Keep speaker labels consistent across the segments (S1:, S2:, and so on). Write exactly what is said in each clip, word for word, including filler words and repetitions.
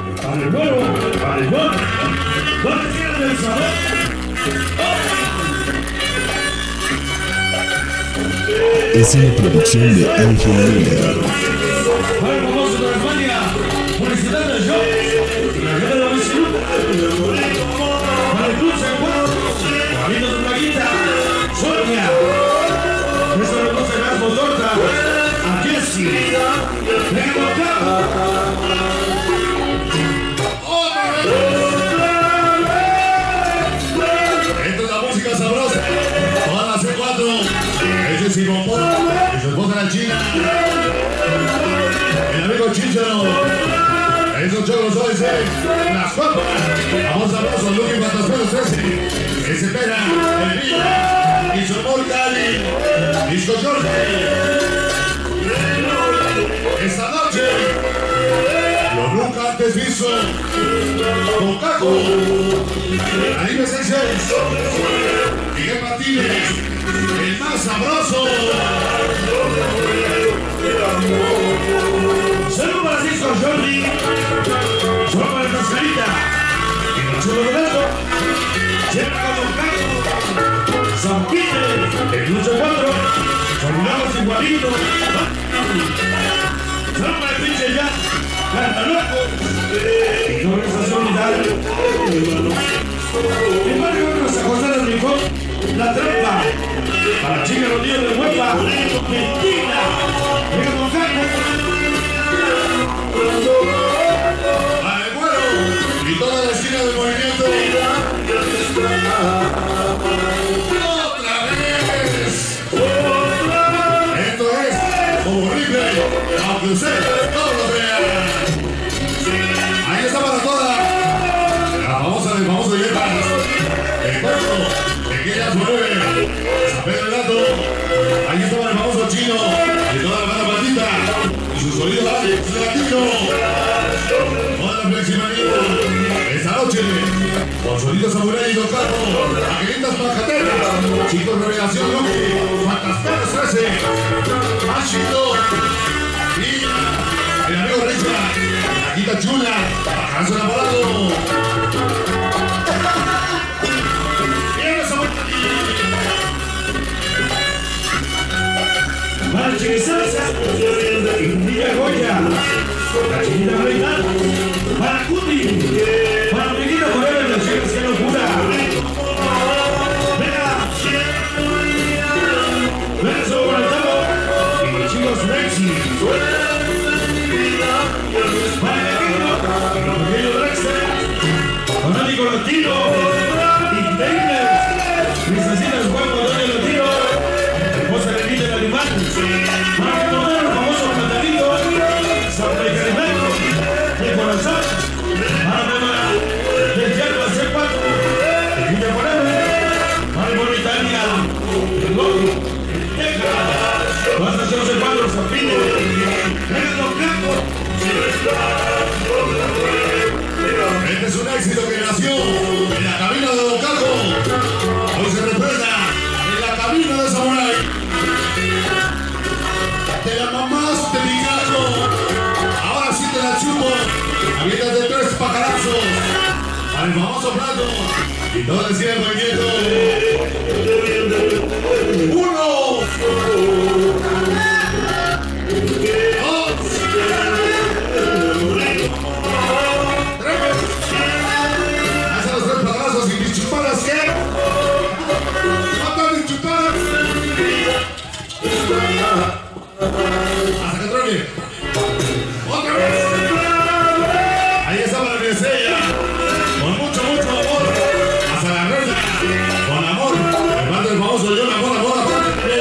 S1: para el vuelo, para el gol. ¿Dónde quieres el sabor?
S2: Es una producción de Ángel Miller.
S1: Para el famoso de España, publicidad del show, la gente de la vecina. Para el club se encuentra, Juanito de Plaguita, Sonia. Eso no se ve por torta, a Jessy. Venga acá.
S3: Esto es la música sabrosa. Todas las C cuatro. Ese es Simón Pop. Y su esposa la China. El amigo Chicharo. Esos chocos hoy se las cuatro. Vamos a abrazo, Lucky Fantasmeros trece. Ese Pera, el Villa. Y su amor Cali. Disco Jorge. Esta noche. Lo nunca antes visto. Con Caco. Anime seis seis. Miguel Martínez. El más sabroso.
S1: Salud para Cisco Jordi. Salud para el Cascarita. Y el chulo Donato. Siempre con Don Caco. San Peter. El Lucho cuatro. Saludamos igualito. Salud para el pinche ya. Canta loco. Y organización unidad. El barrio de San José del Rincón. La trampa. Para chica los niños de Huepa. Mentira. Venga Don Caco.
S3: Para el vuelo y toda la esquina del movimiento. ¡Otra vez! Esto es horrible, aunque usted no lo vea. Ahí está para toda la famosa del famoso Yepas. El cuerpo de que ella mueve. San Pedro el Gato. Ahí está para el famoso Chino y toda la banda Patita. Y su sonido de latino. Toda la flexibilidad. Esta noche, con sonido samurai y Don Caco, Angelitas Majateras, Chicos Revelación Lucky, Fantasmeros trece, Machito, y el amigo Richard, la quita chula, Bajanzo enamorado. ¡Bien esa vuelta!
S1: Para el Chiquisalsa. Indira Goya. La Chinita Reina. Para Cuti. Para Pequita Moreno y las chicas que locura. Venga. Verso por el tamo. Y chicos Rexy. Para el pequeño. Y los pequeños Drexler. Fanático Latino. Increíbles. Necesitas Juan Antonio Latino. Hermosa Lenita del Animal. Para que modelo los famosos plantaditos. Santa y Carimento. El corazón. Para mamá. Del Yerba C cuatro. El Villa Moreno. Para el Bonitalia. El Loco. El Teja. Las estaciones C cuatro. San Pino. El Don Caco.
S3: Este es un éxito que nació en la cabina de Don Caco. Hoy se recuerda en la cabina de Samurai. Te la mamaste, mi gato. Ahora sí te la chupo. Habitas de tres pajarazos. Al famoso plato. Y todo el cielo movimiento. Uno. Dos. Hace los tres pajarazos y mis chupadas, ¿qué? ¡Mata mis chupadas! ¡Hasta que truene! ¡Otra vez! Ahí está para mi estrella. Con mucho, mucho amor. Hasta la rueda. Con amor. El bando del famoso John Amor, amor, amor.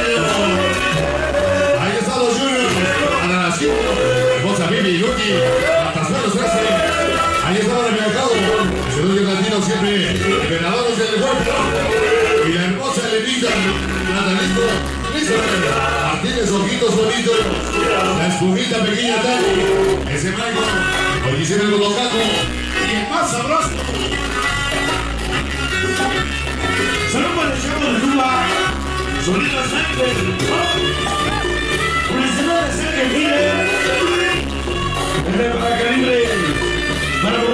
S3: Ahí está los Juniors. Ana Nación. Hermosa Bibi, Lucky. Fantasmeros trece. Ahí está para el mercado. Se doy el latino siempre. Emperadores del cuerpo. Y la hermosa Elenita. Natalito. Martínez, ojitos bonitos. La espumita pequeña Tani. Ese Michael. Hoy hicieron el Caco. Y el más sabroso.
S1: Salud para el chico de Cuba. Solito Sangre. Publicidad de Sangre Miller. El de para Caribe. Para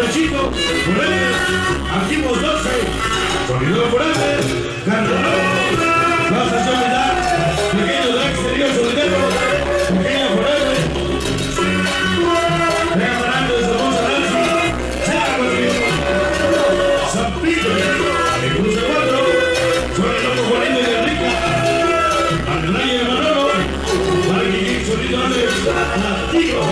S1: Forever, Activos doce, Sonido Forever, Carnaval, Plaza Soledad, Pequeño de Exterior Solidero, Pequeño Forever, Vega Parando de Somoza Nancy, Sega Guadalajara, San Pedro, el Cruce cuatro, Soy el Loco Juanito y Enrica, Andrés y Manolo, Marquín Solito Andrés, Latino,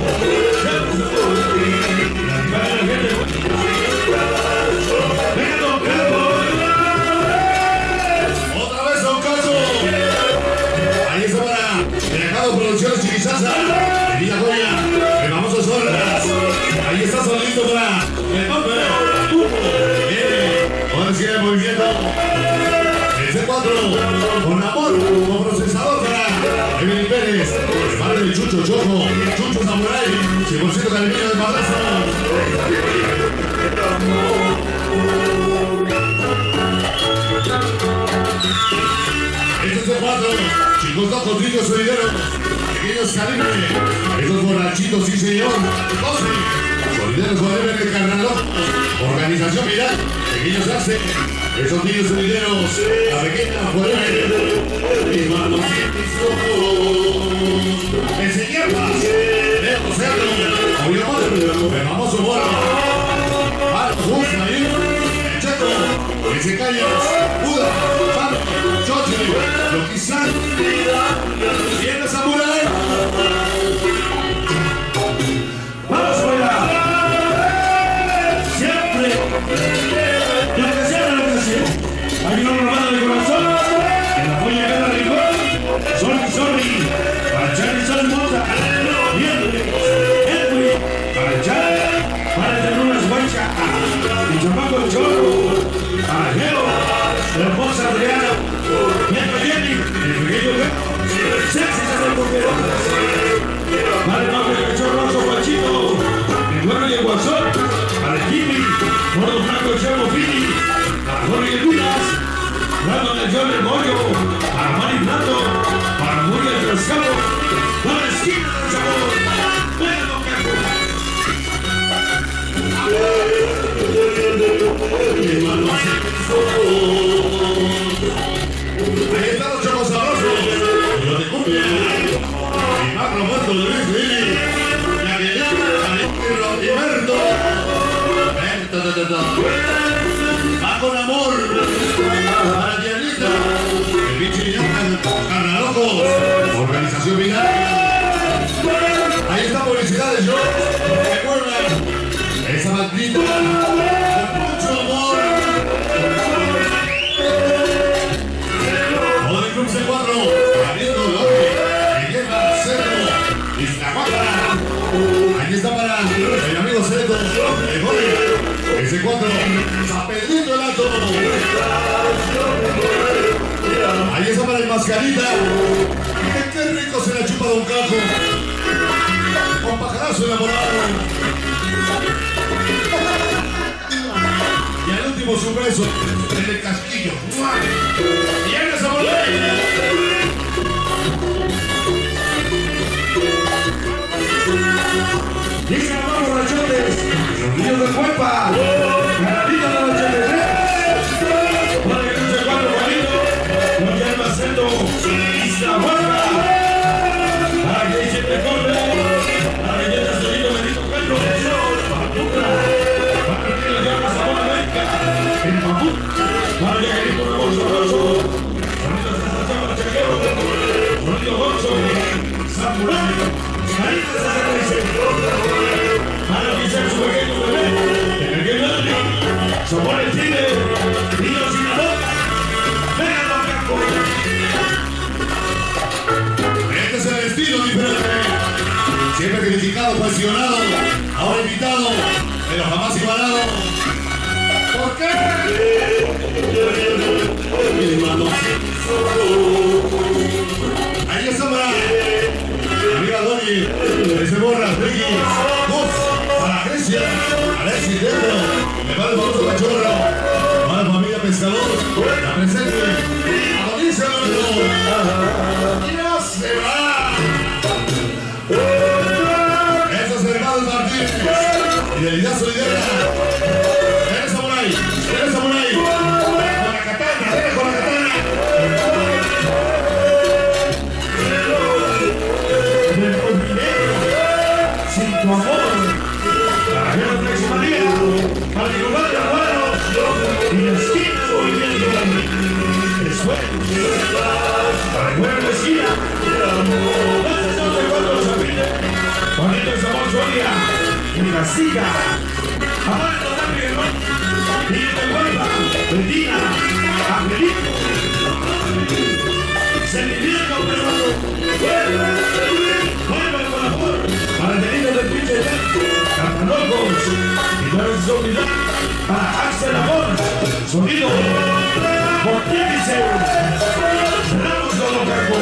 S3: Otra vez Don Caso. Ahí está para Mercado Producciones Chiquizaza, Villa Goya, el famoso Zorras. Ahí está solito para el nombre. Viene, ahora sigue el movimiento. El C cuatro, con amor, con procesador para Evelyn Pérez, padre de Chucho Choco, Chucho Samurai, cien por ciento caribeño de madrazo. Este es el cuatro, chicos locos, niños solideros, pequeños calibre, esos borrachitos, sí señor, doce, solideros forever de Carnaval, organización viral, pequeños hace, esos niños solideros, la pequeña forever, mis manos y mis ojos, enseñarlas, Leo Cerro, Obvio Madre, el famoso Borro, Marcos Guzmán, el Checo, ese Callas, Buda, Pam, Chochi, Loquizán, Viene Samurai.
S1: ¡Vamos fuera! Siempre, lo que sea lo que sea. Hay una robada de corazón, en la polla cada rincón. Sorry, sorry, para Charlie Sol Mota, Miércoles, Edwin, para Charlie, para el de Lunas Guancha, el chamaco de Chorro, para Geo, la esposa Adriana, Nieto Jenny, el pequeño Geo, Sexy se hace porquero, para el nombre de Cachorroso Guachito, el bueno y el guasón, para el Jimmy, Gordo Franco Chemo Fini, para Jorge Lunas, Brandon el John el Bollo, para Mari Plato, para Muy el Trascabo, para la esquina del sabor, ven Don Caco.
S3: Ahí están los chavos sabrosos, yo te cumplo, mi magro muerto de Luis Lili, la que llama a Roberto, va con amor, para Dianita, el bicho Carnalocos, organización viral. Ahí está publicidades, yo, recuerda, esa maldita, con mucho amor. O del Club C cuatro, abriendo el orden, Miguel Cerro, Iztahuaca. Ahí está para el amigo Ceto, el Jorge, el C cuatro, Zapedito el Alto. Ahí está para el Mascarita. Miren qué rico se la chupa Don Caco. Con pajarazo enamorado. Y al último su beso, el del Casquillo. ¡Viene esa bola!
S1: Dice vamos borrachotes, los niños de Cuerpa, Ganadita de los ochenta para que cruce cuatro Juanito, no ya el Macento, Iztahuaca, para que dice te corre, para que llegue solito Benito Pedro, para Tucra, para que lo llama Sabor América, el Mamut, para que el hijo de Bolso Rosso, Sonido de Sazaba Chequero, Sonido Bolso, Samurai, Carita de Sazaba para que sea su pequeño bebé, el pequeño Adri, Sabor el Chile, Niño sin la boca, venga Don Caco.
S3: Este es el estilo diferente. Siempre criticado, cuestionado, ahora invitado, pero jamás igualado. ¿Por qué? Mis manos. Ahí está para amiga Doni, ese Borras, Ricky, Gus, para Grecia, Alexis Dentro, me va el famoso Cachorro, para la familia Pescador, la presente, Adonice Alonso, ya se va. Esos hermanos Martínez, Fidelidad Solidaria.
S1: para mi compadre Aguado y la esquina movimiento. Después, para el buen de esquina. Entonces no sé cuánto los apide. Juanito el Sabor Soria, en Casica. Amor en total Miguelón. Niño de Huelva, Betina, Angelito. Sentimiento, pero vuelve con amor para el delito del pinche Cartanocos y para su unidad para Axel Amor, sonido por Típice. Cerramos todo cargo.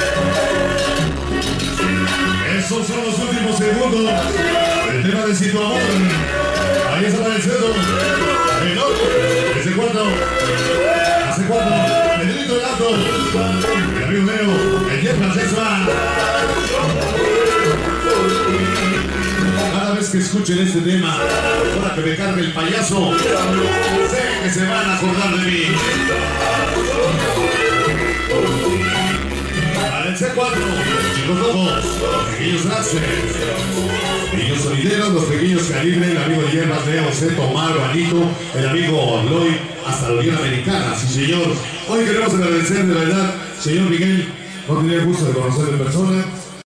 S3: Esos son los últimos segundos del tema de Si Tu Amor. Ahí está para el centro. El otro, ese cuarto. Hace cuarto. El delito del alto. El amigo Leo. El Jeff Francesca. Cada vez que escuchen este tema, para que me cargue el payaso, sé que se van a acordar de mí. Para el C cuatro, chicos locos, los pequeños Draxler, niños sonideros, los pequeños Calibre, el amigo Hierbas, Leo, Zeto, Omar, Juanito, el amigo Lloyd, hasta la Unión Americana. Sí, señor. Hoy queremos agradecer de la verdad, señor Miguel, no tenía el gusto de conocerlo en persona.